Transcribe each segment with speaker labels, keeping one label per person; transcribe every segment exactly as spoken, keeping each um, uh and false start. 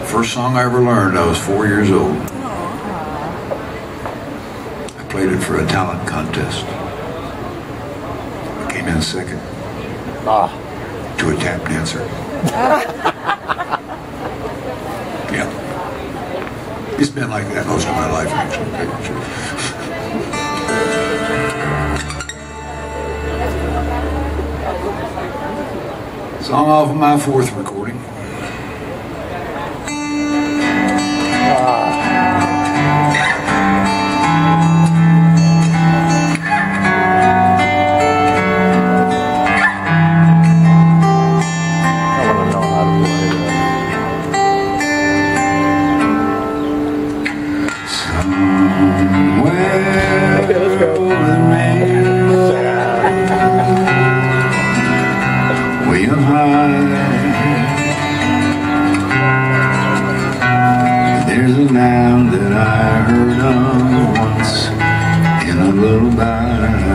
Speaker 1: First song I ever learned, I was four years old. I played it for a talent contest. I came in second
Speaker 2: Ah.
Speaker 1: to a tap dancer. Yeah. It's been like that most of my life, actually. Song off of my fourth recording. There's a lamb that I heard of once in a lullaby.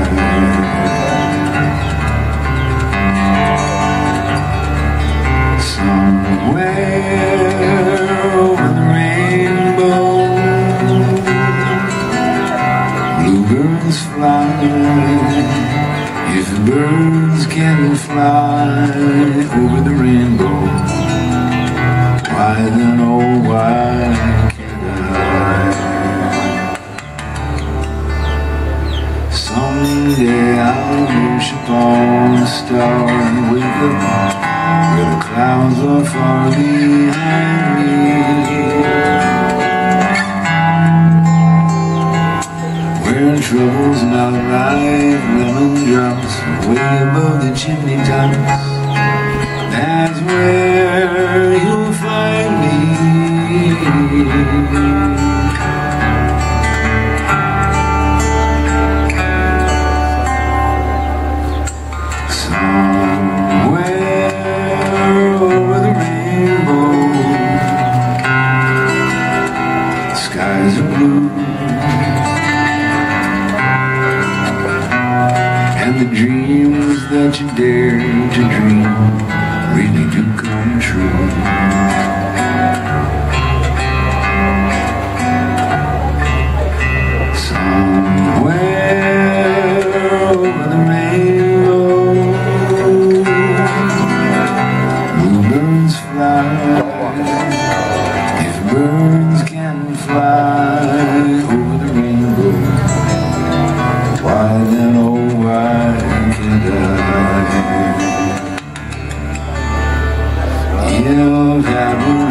Speaker 1: Somewhere over the rainbow, bluebirds fly. If birds can fly over the rainbow, why then, oh why can't I? Someday I'll worship on a star and wake up where the clouds are far behind me, where troubles melt like lemon drops way above the chimney tops. That's where you'll find me. Somewhere over the rainbow, skies are blue, and the dreams that you dare to dream really do come true. Somewhere over the rainbow, bluebirds fly. If birds can fly over the rainbow, why then, oh why can't I? You've had